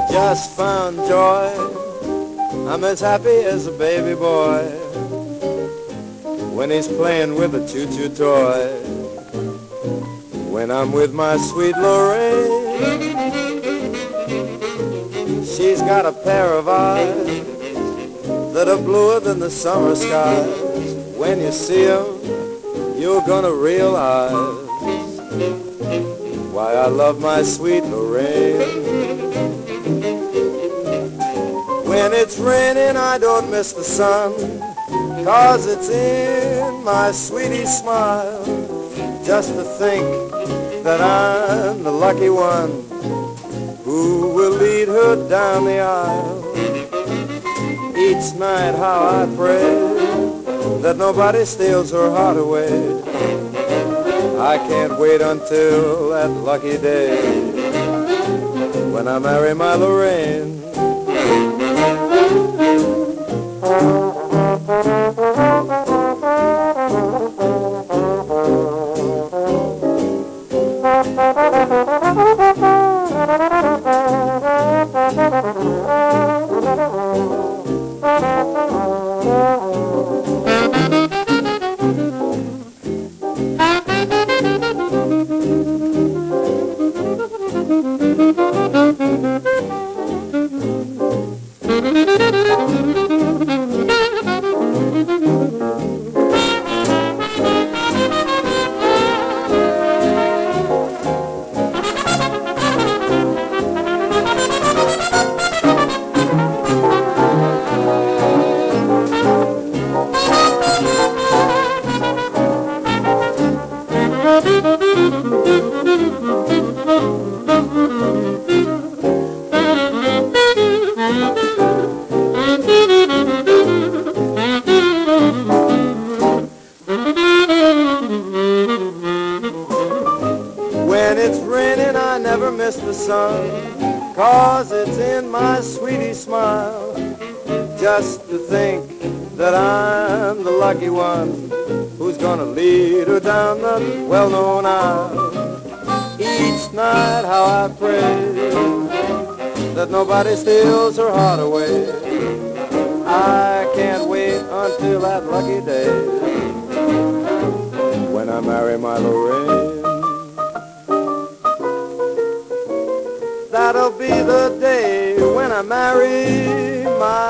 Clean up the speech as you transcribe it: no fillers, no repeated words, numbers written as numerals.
just found joy. I'm as happy as a baby boy when he's playing with a choo-choo toy. When I'm with my sweet Lorraine, she's got a pair of eyes that are bluer than the summer skies. When you see them, you're gonna realize why I love my sweet Lorraine. When it's raining, I don't miss the sun, 'cause it's in my sweetie's smile. Just to think that I'm the lucky one who will lead her down the aisle. Each night how I pray that nobody steals her heart away. I can't wait until that lucky day when I marry my Lorraine. When it's raining, I never miss the sun, 'cause it's in my sweetie's smile. Just to think that I'm the lucky one who's gonna lead her down the well-known aisle. Each night how I pray that nobody steals her heart away. I can't wait until that lucky day when I marry my Lorraine. That'll be the day when I marry my